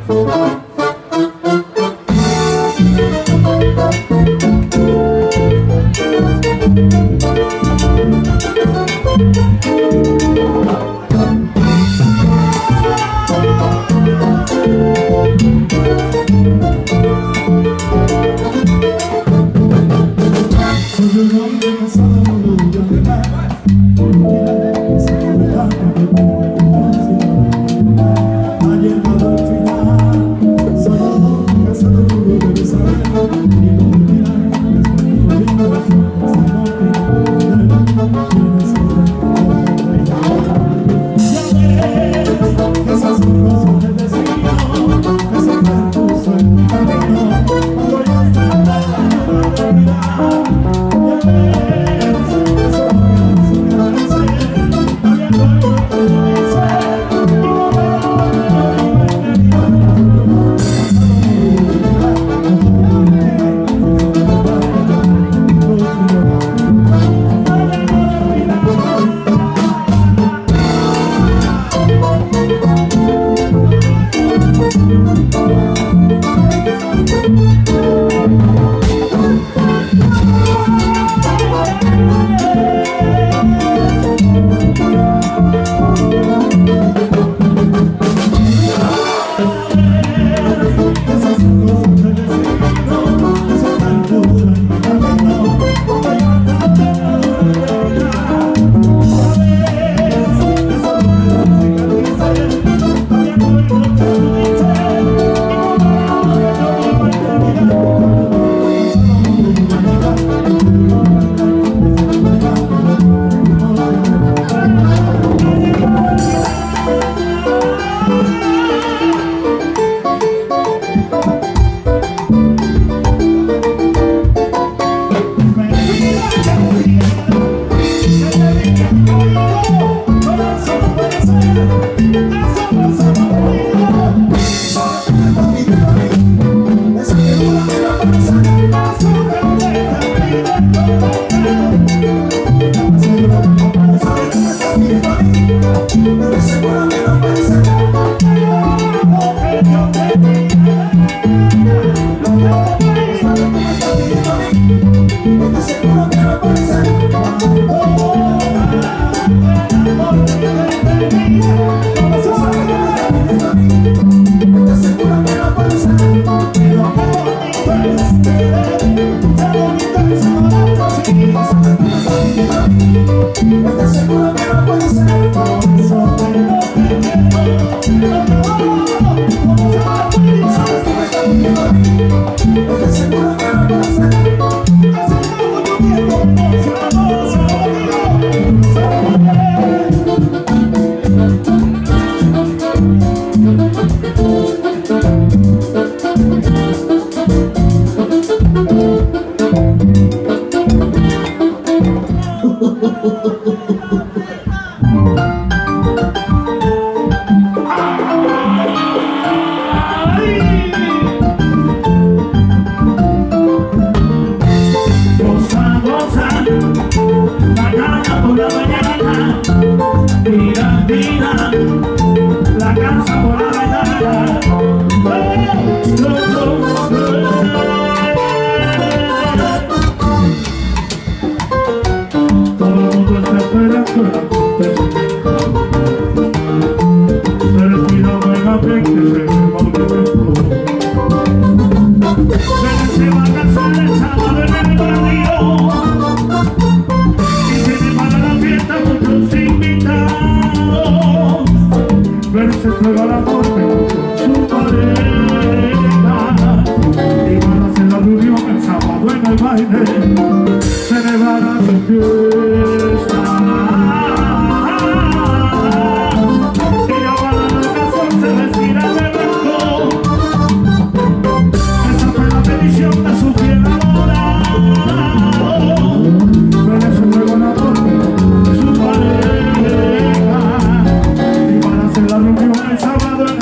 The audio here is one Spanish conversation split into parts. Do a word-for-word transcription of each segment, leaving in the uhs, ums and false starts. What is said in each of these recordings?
El sábado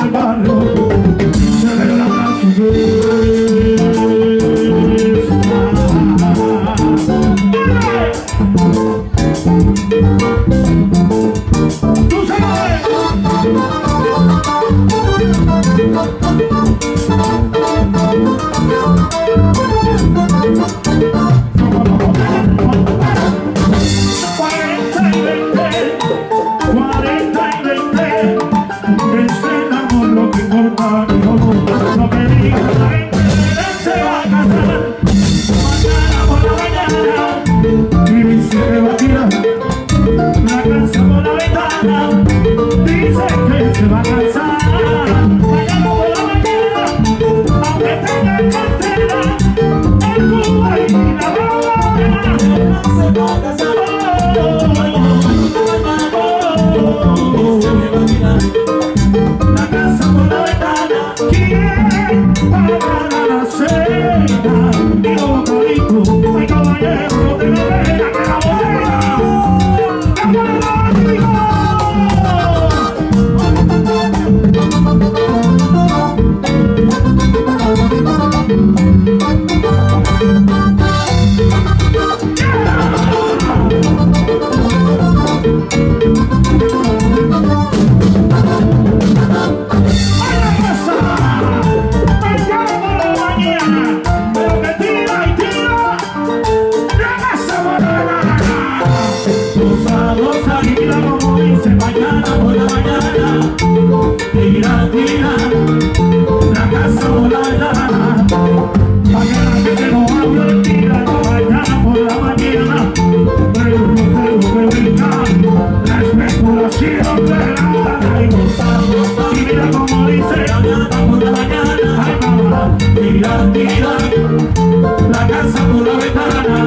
dice que se va a casar. Mañana por la mañana, aunque tenga cartera, el Cuba y la Habana se va a casar. La casa por la ventana, ¿quién pagará la cena? Y los bocaditos, hay caballero, no te lo dejes, que la buena, la buena, amigo. Tira, tira, la casa volada, pa' que la gente no hable, tira, no mañana por la mañana, pero no creo que venga la especulación de la y gozamos, y mira como dice, mañana por la mañana, ay mamá, tira, tira, la casa por la ventana,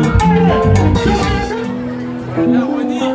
¡eh! Buen día.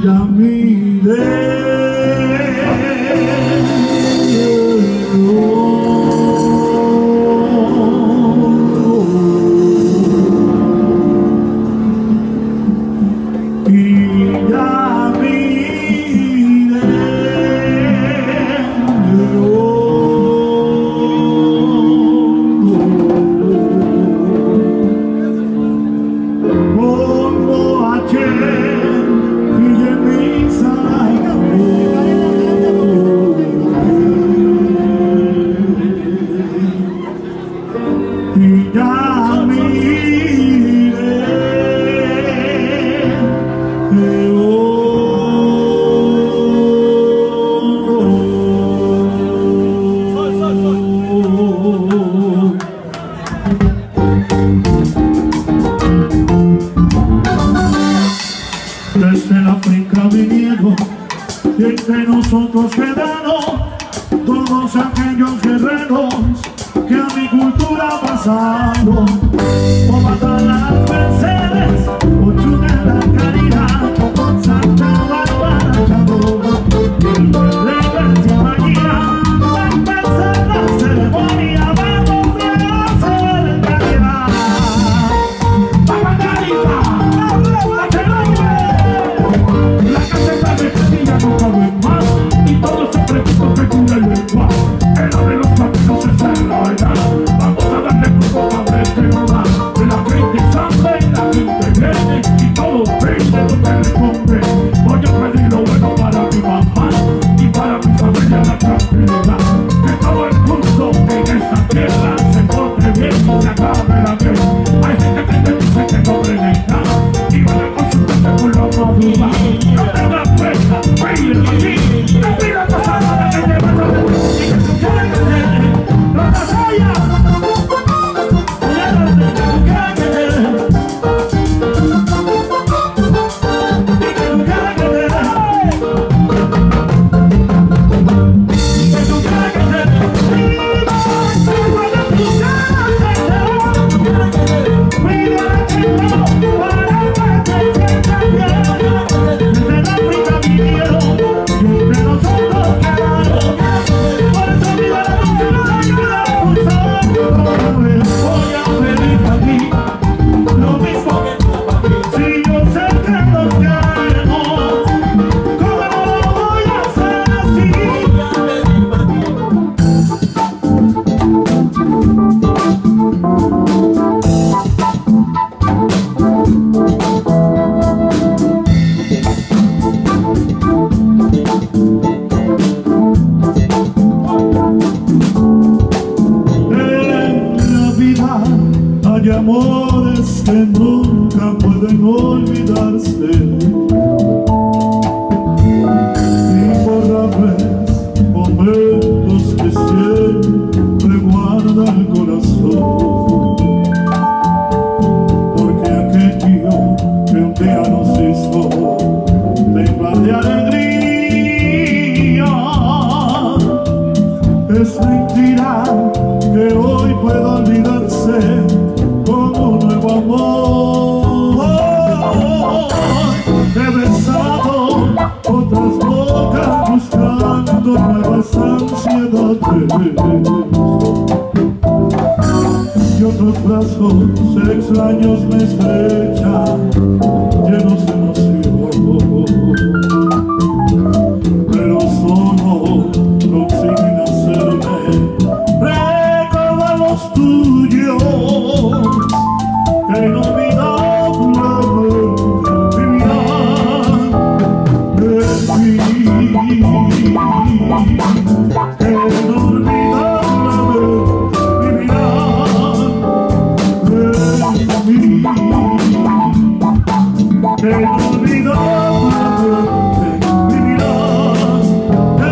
ya miré. Desde la finca vinieron y entre nosotros quedaron todos aquellos guerreros que a mi cultura pasaron. Por matar las Mercedes, Ochuna en la Caridad, Santa Bárbara, Chadora, y de Gracia María, va a empezar la ceremonia, vamos a hacer caridad. ¡Vamos, Carita! La caseta de Castilla no cabe más y todos se preguntan que cura el lenguaje. Era de los caminos es la verdad. Vamos a darle poco a ver que no da. De la gente sangre y la gente viene y todo pide lo que le compre. Voy a pedir lo bueno para mi mamá y para mi familia la tranquilidad. Que todo el mundo en esta tierra se encuentre bien y se acabe la guerra. Hay gente que te dice que no creen en nada y van a consultarse por la madrugada. No tengas pena, pide aquí, no pidas cosas malas que te van a hacer. Y que tú quieres que te no te vayas. Hay amores que nunca pueden olvidarse, imborrables momentos que siempre guarda el corazón, porque aquello que un día nos hizo temblar de alegría es mentira que hoy pueda olvidarse con un nuevo amor. He besado otras bocas buscando nuevas ansiedades y otros brazos extraños me estrechan llenos de emoción, pero solo consiguen hacerme recordar los tuyos que inolvidablemente vivirán de mí, que inolvidablemente vivirán de mí, que inolvidablemente vivirán de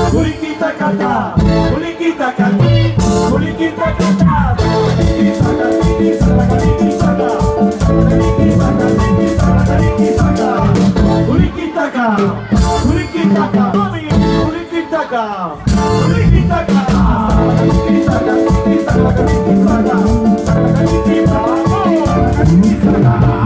Culiquita cata, culiquita cata, culiquita cata, culiqui saca, culiqui saca, culiqui saca, culiqui saca, culiqui saca, culiqui saca, culiquita cata, culiquita cata, mami, culiquita cata, culiquita cata, culiqui saca, culiqui saca, culiqui saca, saca, culiqui saca, culiqui saca.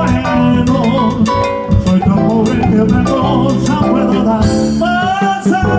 Otra cosa puedo dar más.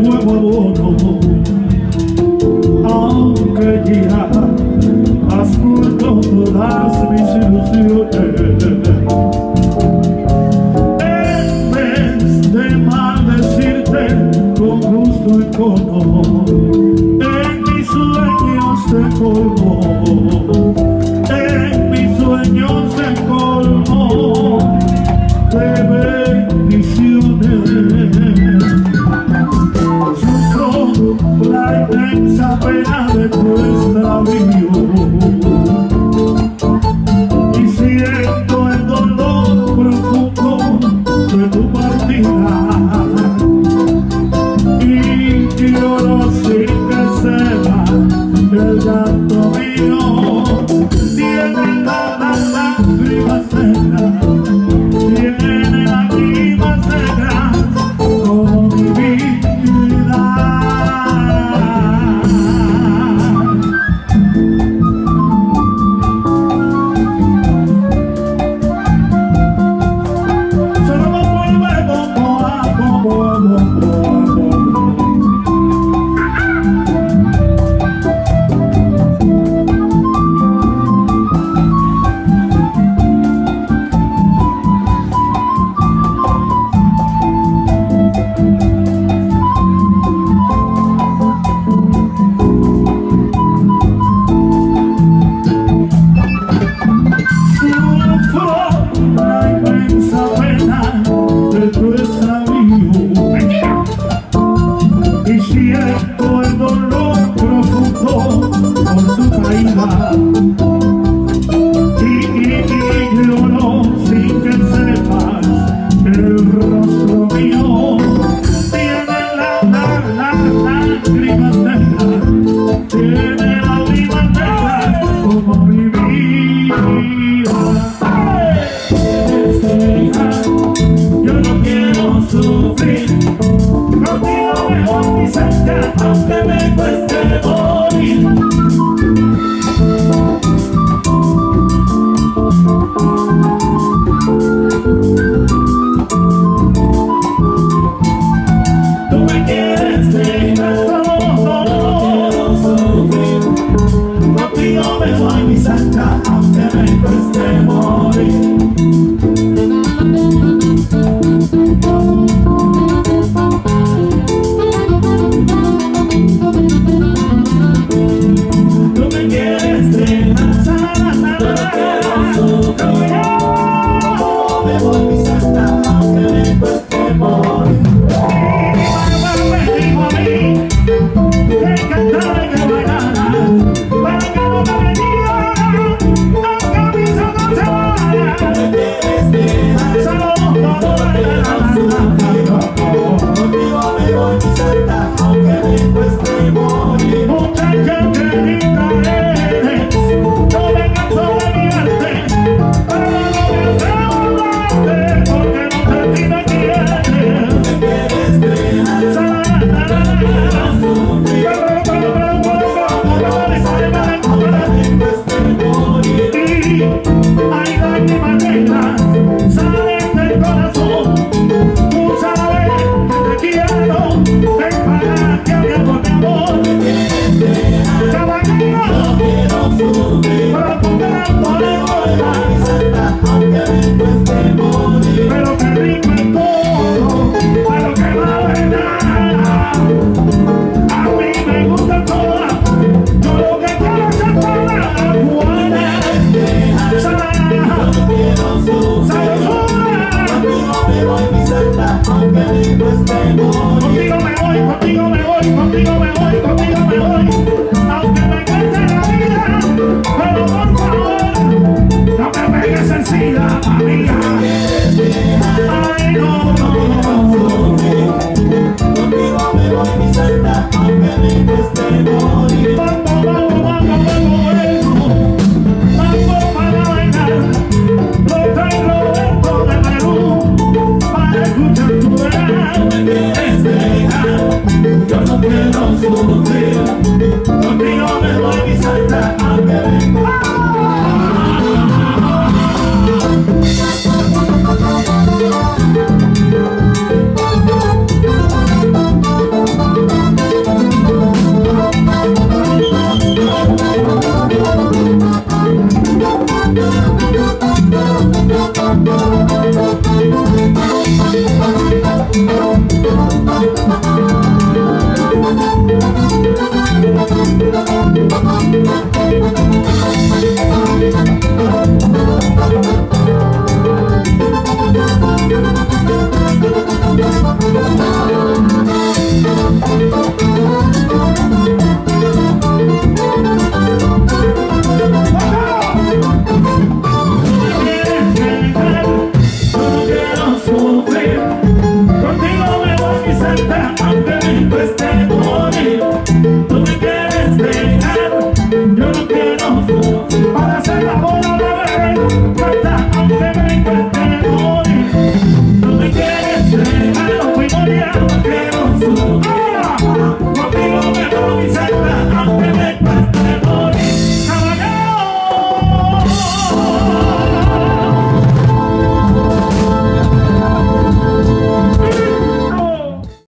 nuevo abono, aunque ya has muerto todas mis ilusiones. En vez de maldecirte con gusto y cono, en mis sueños te colmo, en mis sueños te colmo de bendiciones. Sufro la inmensa pena de tu extravío y siento el dolor profundo de tu partida, y lloro sin que sepa el llanto mío tiene la lágrimas negras, tiene lágrimas negras como mi vida. Solo me vuelve como a como y siento el dolor profundo por tu caída, y, y, y lloro sin que sepas el rostro mío tiene la, la, la, lágrimas negras, tiene lágrimas negras como mi vida. Yo no quiero sufrir, contigo mejor mi cerca, aunque me cueste morir. Tú me quieres dejar, no, no quiero sufrir, contigo mejor mi cerca, aunque me cueste morir. Contigo me voy, contigo me voy, contigo me voy, contigo me voy, aunque me cueste la vida, pero por favor, no me pegues encima, amiga. Ay, no.